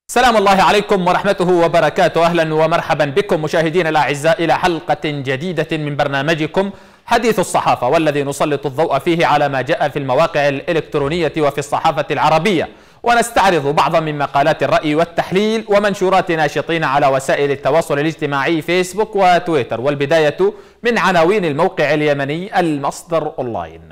سلام الله عليكم ورحمته وبركاته. أهلا ومرحبا بكم مشاهدينا الأعزاء إلى حلقة جديدة من برنامجكم حديث الصحافة، والذي نسلط الضوء فيه على ما جاء في المواقع الإلكترونية وفي الصحافة العربية، ونستعرض بعضا من مقالات الرأي والتحليل ومنشورات ناشطين على وسائل التواصل الاجتماعي فيسبوك وتويتر. والبداية من عناوين الموقع اليمني المصدر أونلاين.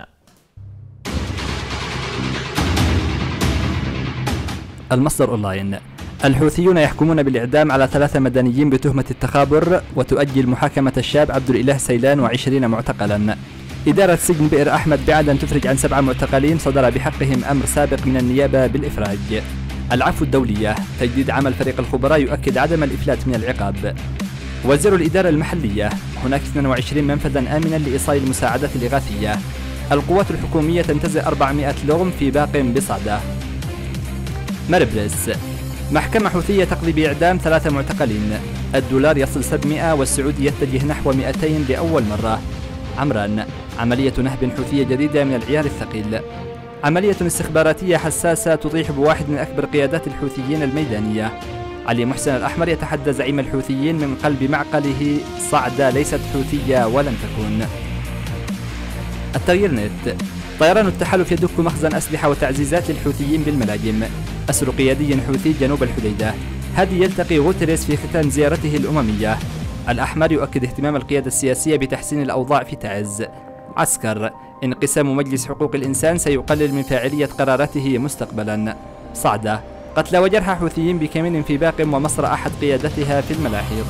المصدر أونلاين: الحوثيون يحكمون بالإعدام على 3 مدنيين بتهمة التخابر، وتؤجل محاكمة الشاب عبد الإله سيلان و20 معتقلا. إدارة سجن بئر أحمد بعدن تفرج عن 7 معتقلين صدر بحقهم أمر سابق من النيابة بالإفراج. العفو الدولية: تجديد عمل فريق الخبراء يؤكد عدم الإفلات من العقاب. وزير الإدارة المحلية: هناك 22 منفذا آمنا لإيصال المساعدات الإغاثية. القوات الحكومية تنتزع 400 لغم في باق بصعدة. مربرس: محكمة حوثية تقضي بإعدام 3 معتقلين. الدولار يصل 700 والسعودي يتجه نحو 200 لأول مرة. عمران: عملية نهب حوثية جديدة من العيار الثقيل. عملية استخباراتية حساسة تطيح بواحد من أكبر قيادات الحوثيين الميدانية. علي محسن الأحمر يتحدى زعيم الحوثيين من قلب معقله: صعدة ليست حوثية ولن تكون. التغيير نت: طيران التحالف يدك مخزن أسلحة وتعزيزات للحوثيين بالملاجم. أسر قيادي حوثي جنوب الحديدة. هادي يلتقي غوتريس في ختام زيارته الأممية. الأحمر يؤكد اهتمام القيادة السياسية بتحسين الأوضاع في تعز. عسكر: انقسام مجلس حقوق الإنسان سيقلل من فاعلية قراراته مستقبلا. صعدة: قتلى وجرحى حوثيين بكمين في باق ومصر أحد قيادتها في الملاحظ.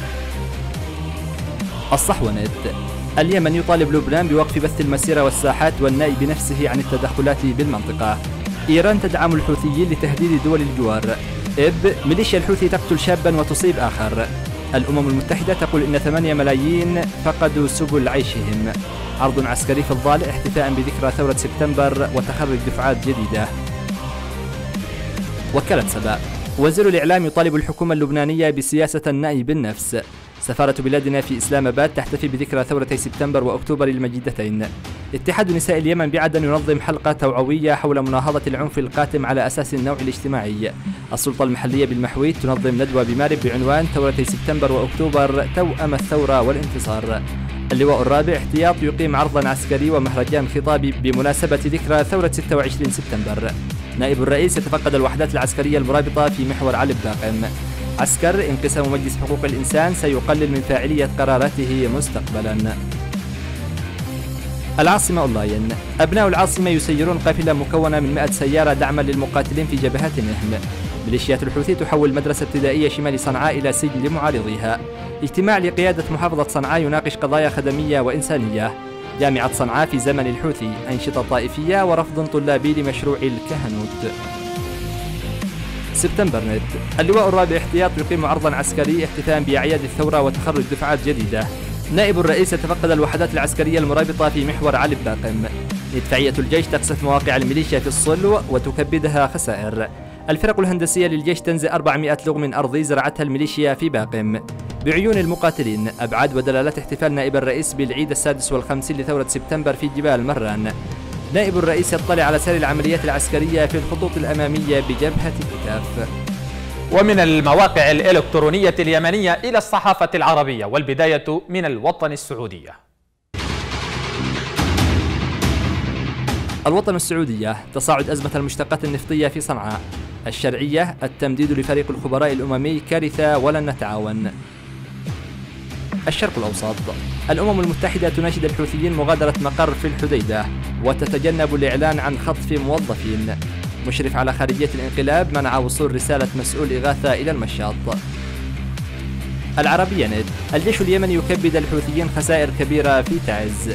الصحونت: اليمن يطالب لبنان بوقف بث المسيرة والساحات والنأي بنفسه عن التدخلات بالمنطقة. إيران تدعم الحوثيين لتهديد دول الجوار. ميليشيا الحوثي تقتل شابا وتصيب آخر. الأمم المتحدة تقول إن 8 ملايين فقدوا سبل عيشهم. عرض عسكري في الضالع احتفاء بذكرى ثورة سبتمبر وتخرج دفعات جديدة. وكالة سبا: وزير الإعلام يطالب الحكومة اللبنانية بسياسة النأي بالنفس. سفارة بلادنا في إسلام آباد تحتفي بذكرى ثورتي سبتمبر وأكتوبر المجيدتين. اتحاد نساء اليمن بعدن ينظم حلقة توعوية حول مناهضة العنف القاتم على أساس النوع الاجتماعي. السلطة المحلية بالمحويت تنظم ندوة بمارب بعنوان ثورتي سبتمبر وأكتوبر توأم الثورة والانتصار. اللواء الرابع احتياط يقيم عرضا عسكري ومهرجان خطابي بمناسبة ذكرى ثورة 26 سبتمبر. نائب الرئيس يتفقد الوحدات العسكرية المرابطة في محور علي الباقم. عسكر: انقسام مجلس حقوق الإنسان سيقلل من فاعلية قراراته مستقبلا. العاصمة أونلاين: أبناء العاصمة يسيرون قافلة مكونة من 100 سيارة دعما للمقاتلين في جبهات النهم. ميليشيات الحوثي تحول مدرسة ابتدائية شمال صنعاء إلى سجن لمعارضيها. اجتماع لقيادة محافظة صنعاء يناقش قضايا خدمية وإنسانية. جامعة صنعاء في زمن الحوثي، أنشطة طائفية ورفض طلابي لمشروع الكهنوت. سبتمبر نت: اللواء الرابع احتياط يقيم عرضا عسكري احتفاء بأعياد الثورة وتخرج دفعات جديدة. نائب الرئيس يتفقد الوحدات العسكرية المرابطة في محور علي الباقم. مدفعية الجيش تقصف مواقع الميليشيا في الصلو وتكبدها خسائر. الفرق الهندسية للجيش تنزع 400 لغم أرضي زرعتها الميليشيا في باقم. بعيون المقاتلين: أبعاد ودلالات احتفال نائب الرئيس بالعيد 56 لثورة سبتمبر في جبال مران. نائب الرئيس يطلع على سير العمليات العسكرية في الخطوط الأمامية بجبهة الكتاف. ومن المواقع الإلكترونية اليمنية إلى الصحافة العربية، والبداية من الوطن السعودية. الوطن السعودية: تصاعد أزمة المشتقات النفطية في صنعاء. الشرعية: التمديد لفريق الخبراء الأممي كارثة ولن نتعاون. الشرق الأوسط: الأمم المتحدة تناشد الحوثيين مغادرة مقر في الحديدة وتتجنب الإعلان عن خطف موظفين. مشرف على خارجية الانقلاب منع وصول رسالة مسؤول إغاثة إلى المشاط. العربية نت: الجيش اليمني يكبد الحوثيين خسائر كبيرة في تعز.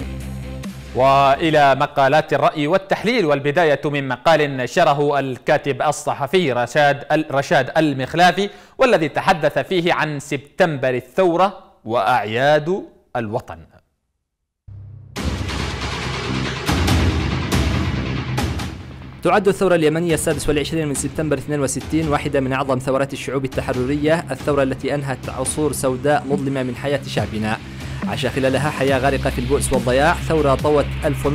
وإلى مقالات الرأي والتحليل، والبداية من مقال نشره الكاتب الصحفي رشاد المخلافي، والذي تحدث فيه عن سبتمبر الثورة وأعياد الوطن. تعد الثورة اليمنية 26 من سبتمبر 62 واحدة من أعظم ثورات الشعوب التحررية، الثورة التي أنهت عصور سوداء مظلمة من حياة شعبنا. عاش خلالها حياة غارقة في البؤس والضياع، ثورة طوت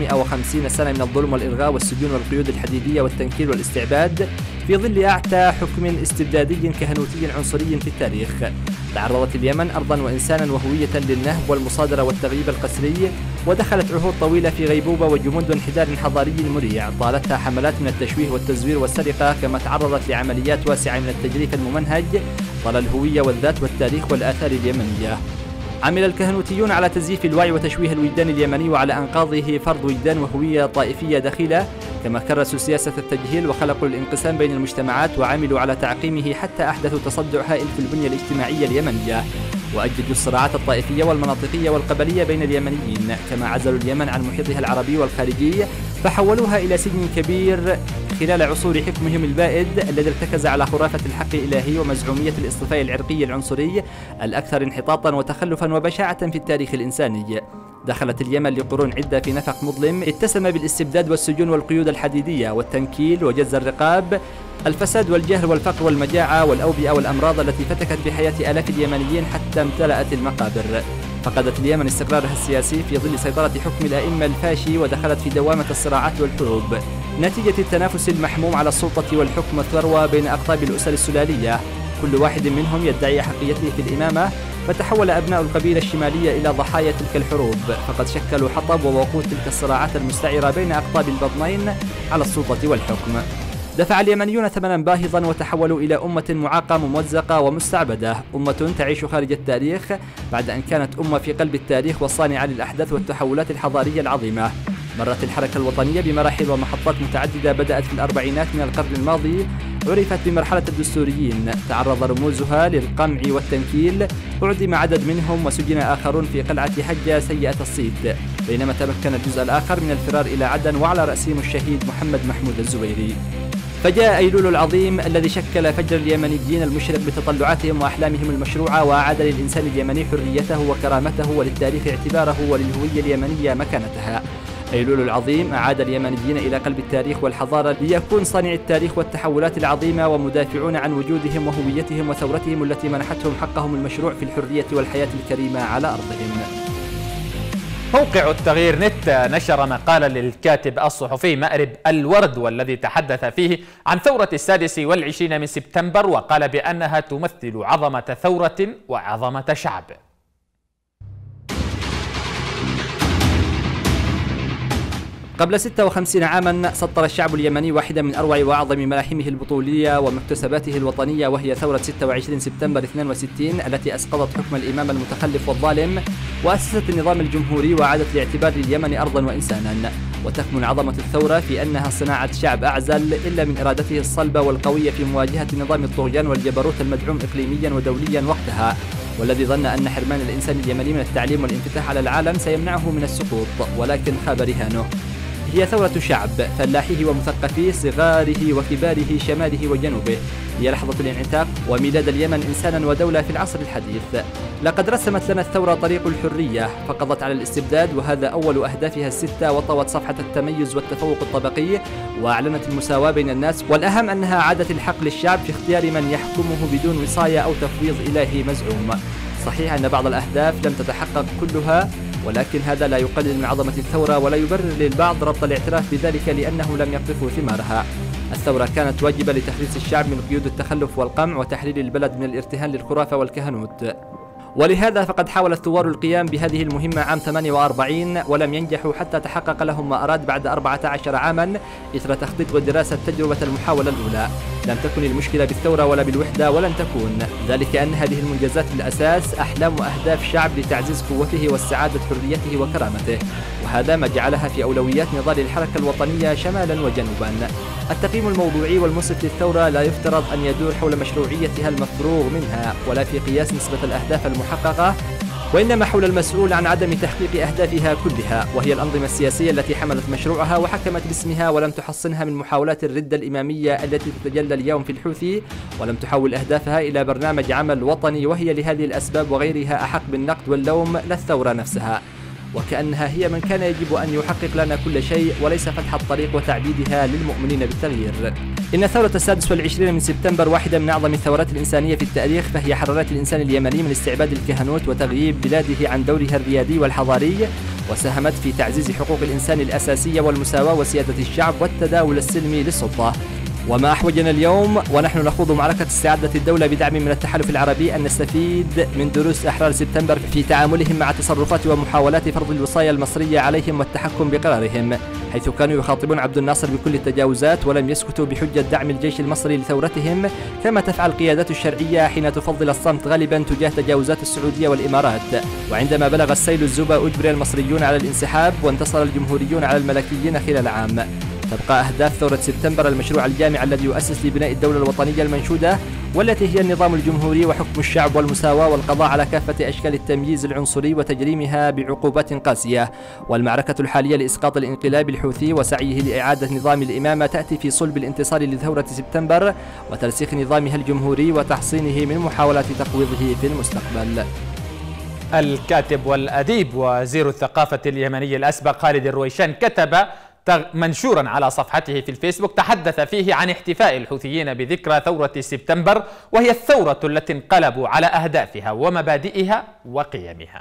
1150 سنة من الظلم والإلغاء والسجون والقيود الحديدية والتنكيل والاستعباد في ظل أعتى حكم استبدادي كهنوتي عنصري في التاريخ. تعرضت اليمن أرضا وإنسانا وهوية للنهب والمصادرة والتغييب القسري، ودخلت عهود طويلة في غيبوبة وجمود وانحدار حضاري مريع طالتها حملات من التشويه والتزوير والسرقة، كما تعرضت لعمليات واسعة من التجريف الممنهج طال الهوية والذات والتاريخ والآثار اليمنية. عمل الكهنوتيون على تزييف الوعي وتشويه الوجدان اليمني، وعلى أنقاضه فرض وجدان وهوية طائفية دخيلة، كما كرسوا سياسة التجهيل وخلقوا الانقسام بين المجتمعات وعملوا على تعقيمه حتى أحدثوا تصدع هائل في البنية الاجتماعية اليمنية، وأججوا الصراعات الطائفية والمناطقية والقبلية بين اليمنيين، كما عزلوا اليمن عن محيطها العربي والخارجي فحولوها إلى سجن كبير خلال عصور حكمهم البائد الذي ارتكز على خرافة الحق الإلهي ومزعومية الاصطفاء العرقي العنصري الأكثر انحطاطا وتخلفا وبشاعة في التاريخ الإنساني. دخلت اليمن لقرون عدة في نفق مظلم اتسم بالاستبداد والسجون والقيود الحديدية والتنكيل وجز الرقاب، الفساد والجهل والفقر والمجاعة والأوبئة والأمراض التي فتكت بحياة آلاف اليمنيين حتى امتلأت المقابر. فقدت اليمن استقرارها السياسي في ظل سيطرة حكم الأئمة الفاشي، ودخلت في دوامة الصراعات والحروب نتيجة التنافس المحموم على السلطة والحكم والثروة بين أقطاب الأسر السلالية، كل واحد منهم يدعي حقيته في الإمامة. فتحول أبناء القبيلة الشمالية إلى ضحايا تلك الحروب، فقد شكلوا حطب ووقود تلك الصراعات المستعرة بين أقطاب البطنين على السلطة والحكم. دفع اليمنيون ثمنا باهظا وتحولوا إلى أمة معاقة ممزقة ومستعبدة، أمة تعيش خارج التاريخ بعد أن كانت أمة في قلب التاريخ والصانعة للأحداث والتحولات الحضارية العظيمة. مرت الحركة الوطنية بمراحل ومحطات متعددة بدأت في الأربعينات من القرن الماضي، عرفت بمرحلة الدستوريين، تعرض رموزها للقمع والتنكيل، أعدم عدد منهم وسجن آخرون في قلعة حجة سيئة الصيت، بينما تمكن الجزء الآخر من الفرار إلى عدن وعلى رأسهم الشهيد محمد محمود الزبيري. فجاء أيلول العظيم الذي شكل فجر اليمنيين المشرق بتطلعاتهم وأحلامهم المشروعة، وأعاد للإنسان اليمني حريته وكرامته وللتاريخ اعتباره وللهوية اليمنية مكانتها. أيلول العظيم أعاد اليمنيين إلى قلب التاريخ والحضارة ليكون صانع التاريخ والتحولات العظيمة ومدافعون عن وجودهم وهويتهم وثورتهم التي منحتهم حقهم المشروع في الحرية والحياة الكريمة على أرضهم. موقع التغيير نت نشر مقالا للكاتب الصحفي مأرب الورد، والذي تحدث فيه عن ثورة 26 من سبتمبر، وقال بأنها تمثل عظمة ثورة وعظمة شعب. قبل 56 عاما سطر الشعب اليمني واحدة من أروع وأعظم ملاحمه البطولية ومكتسباته الوطنية، وهي ثورة 26 سبتمبر 62 التي أسقطت حكم الإمام المتخلف والظالم وأسست النظام الجمهوري وأعادت لاعتبار اليمن أرضا وإنسانا. وتكمن عظمة الثورة في أنها صناعة شعب أعزل إلا من إرادته الصلبة والقوية في مواجهة نظام الطغيان والجبروت المدعوم إقليميا ودوليا وقتها، والذي ظن أن حرمان الإنسان اليمني من التعليم والانفتاح على العالم سيمنعه من السقوط، ولكن خاب رهانه. هي ثورة شعب، فلاحيه ومثقفيه، صغاره وكباره، شماله وجنوبه. هي لحظة الانعتاق وميلاد اليمن إنسانا ودولة في العصر الحديث. لقد رسمت لنا الثورة طريق الحرية، فقضت على الاستبداد وهذا أول أهدافها الستة، وطوت صفحة التميز والتفوق الطبقي، وأعلنت المساواة بين الناس، والأهم أنها عادت الحق للشعب في اختيار من يحكمه بدون وصاية أو تفويض إلهي مزعوم. صحيح أن بعض الأهداف لم تتحقق كلها، ولكن هذا لا يقلل من عظمة الثورة ولا يبرر للبعض ربط الاعتراف بذلك لأنهم لم يقطفوا ثمارها. الثورة كانت واجبة لتخليص الشعب من قيود التخلف والقمع وتحرير البلد من الارتهان للخرافة والكهنوت، ولهذا فقد حاول الثوار القيام بهذه المهمة عام 48 ولم ينجحوا حتى تحقق لهم ما أراد بعد 14 عاما إثر تخطيط ودراسة تجربة المحاولة الأولى. لم تكن المشكلة بالثورة ولا بالوحدة، ولن تكون ذلك أن هذه المنجزات في الأساس أحلام وأهداف شعب لتعزيز قوته واستعادة حريته وكرامته، وهذا ما جعلها في أولويات نضال الحركة الوطنية شمالا وجنوبا. التقييم الموضوعي والمنصف للثورة لا يفترض أن يدور حول مشروعيتها المفروغ منها ولا في قياس نسبة الأهداف المحققة، وإنما حول المسؤول عن عدم تحقيق أهدافها كلها، وهي الأنظمة السياسية التي حملت مشروعها وحكمت باسمها ولم تحصنها من محاولات الردة الإمامية التي تتجلى اليوم في الحوثي، ولم تحول أهدافها إلى برنامج عمل وطني، وهي لهذه الأسباب وغيرها أحق بالنقد واللوم للثورة نفسها. وكأنها هي من كان يجب أن يحقق لنا كل شيء وليس فتح الطريق وتعبيدها للمؤمنين بالتغيير. إن الثورة 26 من سبتمبر واحدة من أعظم الثورات الإنسانية في التاريخ، فهي حررت الإنسان اليمني من استعباد الكهنوت وتغييب بلاده عن دورها الريادي والحضاري، وساهمت في تعزيز حقوق الإنسان الأساسية والمساواة وسيادة الشعب والتداول السلمي للسلطة. وما أحوجنا اليوم ونحن نخوض معركة استعادة الدولة بدعم من التحالف العربي أن نستفيد من دروس أحرار سبتمبر في تعاملهم مع تصرفات ومحاولات فرض الوصاية المصرية عليهم والتحكم بقرارهم، حيث كانوا يخاطبون عبد الناصر بكل التجاوزات ولم يسكتوا بحجة دعم الجيش المصري لثورتهم، كما تفعل القيادات الشرعية حين تفضل الصمت غالبا تجاه تجاوزات السعودية والإمارات. وعندما بلغ السيل الزوبا أجبر المصريون على الانسحاب وانتصر الجمهوريون على الملكيين خلال عام. تبقى أهداف ثورة سبتمبر المشروع الجامع الذي يؤسس لبناء الدولة الوطنية المنشودة، والتي هي النظام الجمهوري وحكم الشعب والمساواة والقضاء على كافة أشكال التمييز العنصري وتجريمها بعقوبات قاسية. والمعركة الحالية لإسقاط الانقلاب الحوثي وسعيه لإعادة نظام الإمامة تأتي في صلب الانتصار لثورة سبتمبر وترسيخ نظامها الجمهوري وتحصينه من محاولات تقويضه في المستقبل. الكاتب والأديب وزير الثقافة اليمني الأسبق خالد الرويشان كتب منشورا على صفحته في الفيسبوك تحدث فيه عن احتفاء الحوثيين بذكرى ثورة سبتمبر، وهي الثورة التي انقلبوا على أهدافها ومبادئها وقيمها.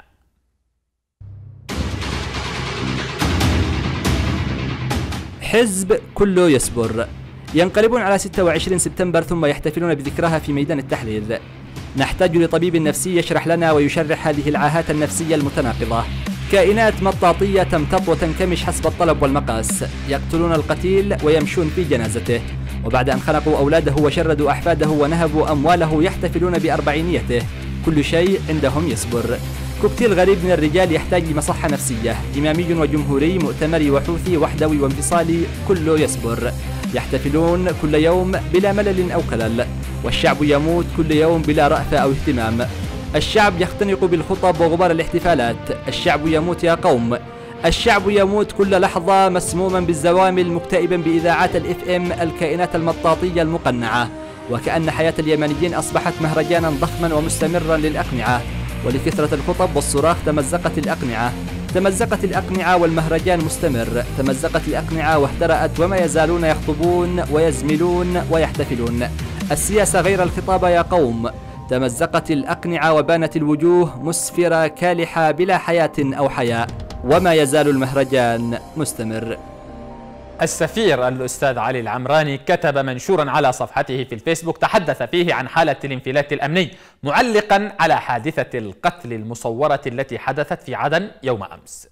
حزب كله يصبر. ينقلبون على 26 سبتمبر ثم يحتفلون بذكرها في ميدان التحرير. نحتاج لطبيب نفسي يشرح لنا ويشرح هذه العاهات النفسية المتناقضة. كائنات مطاطية تمتط وتنكمش حسب الطلب والمقاس، يقتلون القتيل ويمشون في جنازته، وبعد أن خنقوا أولاده وشردوا أحفاده ونهبوا أمواله يحتفلون بأربعينيته. كل شيء عندهم يصبر. كوكتيل غريب من الرجال يحتاج لمصحة نفسية، إمامي وجمهوري، مؤتمري وحوثي، وحدوي وانفصالي، كله يصبر. يحتفلون كل يوم بلا ملل أو كلل، والشعب يموت كل يوم بلا رأفة أو اهتمام. الشعب يختنق بالخطب وغبار الاحتفالات. الشعب يموت يا قوم. الشعب يموت كل لحظة مسموما بالزوامل، مكتئبا بإذاعات الFM الكائنات المطاطية المقنعة، وكأن حياة اليمنيين أصبحت مهرجانا ضخما ومستمرا للأقنعة، ولكثرة الخطب والصراخ تمزقت الأقنعة. تمزقت الأقنعة والمهرجان مستمر. تمزقت الأقنعة واهترأت وما يزالون يخطبون ويزملون ويحتفلون. السياسة غير الخطابة يا قوم. تمزقت الأقنعة وبانت الوجوه مسفرة كالحة بلا حياة أو حياء، وما يزال المهرجان مستمر. السفير الأستاذ علي العمراني كتب منشورا على صفحته في الفيسبوك تحدث فيه عن حالة الانفلات الأمني، معلقا على حادثة القتل المصورة التي حدثت في عدن يوم أمس.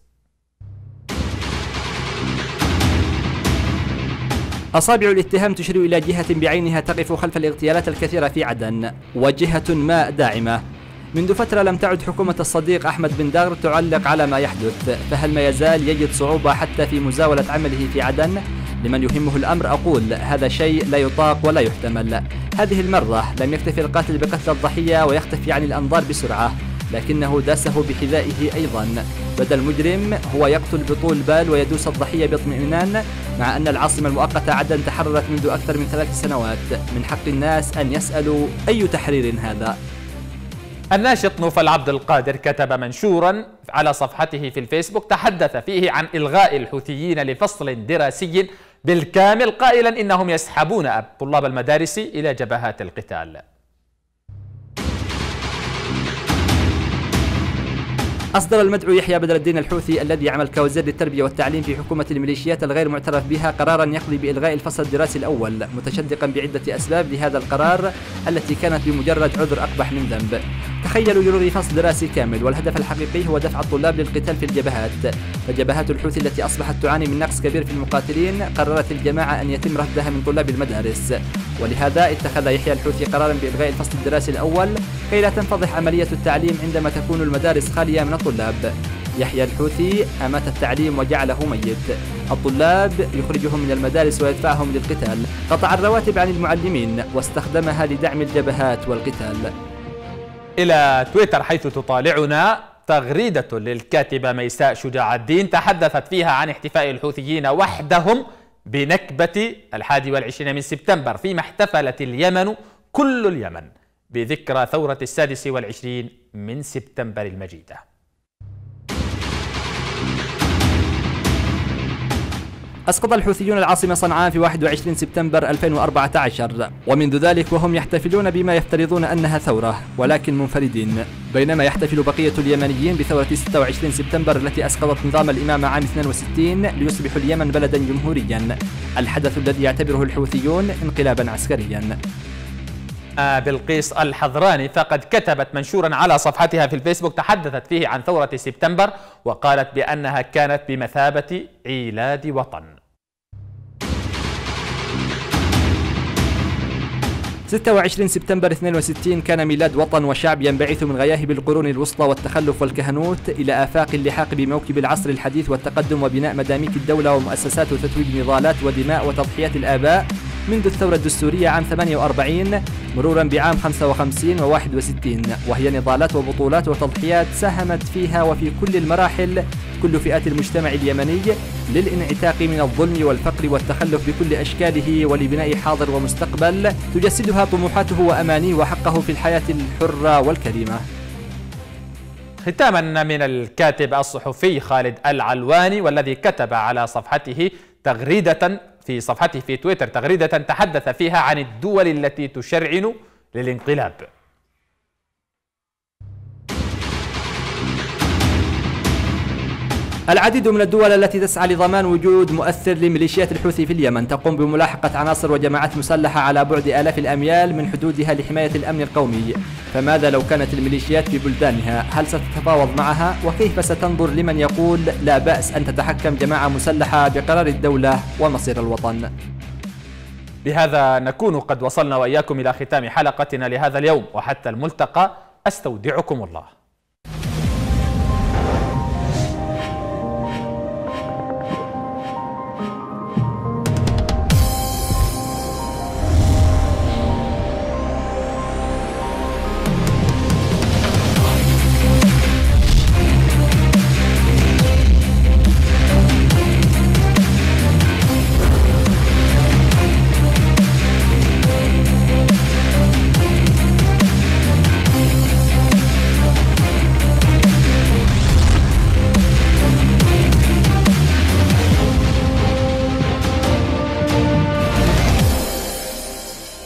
أصابع الاتهام تشير إلى جهة بعينها تقف خلف الاغتيالات الكثيرة في عدن، وجهة ما داعمة. منذ فترة لم تعد حكومة الصديق أحمد بن داغر تعلق على ما يحدث، فهل ما يزال يجد صعوبة حتى في مزاولة عمله في عدن؟ لمن يهمه الأمر أقول هذا شيء لا يطاق ولا يحتمل. هذه المرة لم يكتفي القاتل بقتل الضحية ويختفي عن الأنظار بسرعة، لكنه داسه بحذائه أيضا. بدا المجرم هو يقتل بطول بال ويدوس الضحية باطمئنان، مع أن العاصمة المؤقتة عدن تحررت منذ أكثر من 3 سنوات. من حق الناس أن يسألوا أي تحرير هذا؟ الناشط نوفل عبد القادر كتب منشورا على صفحته في الفيسبوك تحدث فيه عن إلغاء الحوثيين لفصل دراسي بالكامل، قائلا إنهم يسحبون طلاب المدارس إلى جبهات القتال. أصدر المدعو يحيى بدر الدين الحوثي الذي يعمل كوزير للتربية والتعليم في حكومة الميليشيات الغير معترف بها قرارا يقضي بإلغاء الفصل الدراسي الأول، متشدقا بعدة أسباب لهذا القرار التي كانت بمجرد عذر أقبح من ذنب. تخيلوا يلغي فصل دراسي كامل والهدف الحقيقي هو دفع الطلاب للقتال في الجبهات. فجبهات الحوثي التي أصبحت تعاني من نقص كبير في المقاتلين قررت الجماعة أن يتم رفضها من طلاب المدارس، ولهذا اتخذ يحيى الحوثي قرارا بإلغاء الفصل الدراسي الأول كي لا تنفضح عملية التعليم عندما تكون المدارس خالية من الطلاب. يحيى الحوثي أمات التعليم وجعله ميت. الطلاب يخرجهم من المدارس ويدفعهم للقتال. قطع الرواتب عن المعلمين واستخدمها لدعم الجبهات والقتال. إلى تويتر حيث تطالعنا تغريدة للكاتبة ميساء شجاع الدين تحدثت فيها عن احتفاء الحوثيين وحدهم بنكبة 21 من سبتمبر، فيما احتفلت اليمن كل اليمن بذكرى ثورة 26 من سبتمبر المجيدة. أسقط الحوثيون العاصمة صنعاء في 21 سبتمبر 2014، ومنذ ذلك وهم يحتفلون بما يفترضون أنها ثورة ولكن منفردين، بينما يحتفل بقية اليمنيين بثورة 26 سبتمبر التي أسقطت نظام الإمامة عام 62 ليصبح اليمن بلدا جمهوريا، الحدث الذي يعتبره الحوثيون انقلابا عسكريا. بلقيس الحضراني فقد كتبت منشورا على صفحتها في الفيسبوك تحدثت فيه عن ثورة سبتمبر، وقالت بأنها كانت بمثابة عيلاد وطن. 26 سبتمبر 62 كان ميلاد وطن وشعب ينبعث من غياهب القرون الوسطى والتخلف والكهنوت إلى آفاق اللحاق بموكب العصر الحديث والتقدم وبناء مداميك الدولة ومؤسسات وتتويج نضالات ودماء وتضحيات الآباء منذ الثورة الدستورية عام 48 مرورا بعام 55 و61، وهي نضالات وبطولات وتضحيات ساهمت فيها وفي كل المراحل كل فئات المجتمع اليمني للانعتاق من الظلم والفقر والتخلف بكل أشكاله ولبناء حاضر ومستقبل تجسدها طموحاته وأمانيه وحقه في الحياة الحرة والكريمة. ختاما من الكاتب الصحفي خالد العلواني، والذي كتب على صفحته تغريدة في تويتر تغريدة تحدث فيها عن الدول التي تشرعن للانقلاب. العديد من الدول التي تسعى لضمان وجود مؤثر لميليشيات الحوثي في اليمن تقوم بملاحقة عناصر وجماعات مسلحة على بعد آلاف الأميال من حدودها لحماية الأمن القومي، فماذا لو كانت الميليشيات في بلدانها؟ هل ستتفاوض معها؟ وكيف ستنظر لمن يقول لا بأس أن تتحكم جماعة مسلحة بقرار الدولة ومصير الوطن؟ بهذا نكون قد وصلنا وإياكم إلى ختام حلقتنا لهذا اليوم، وحتى الملتقى أستودعكم الله.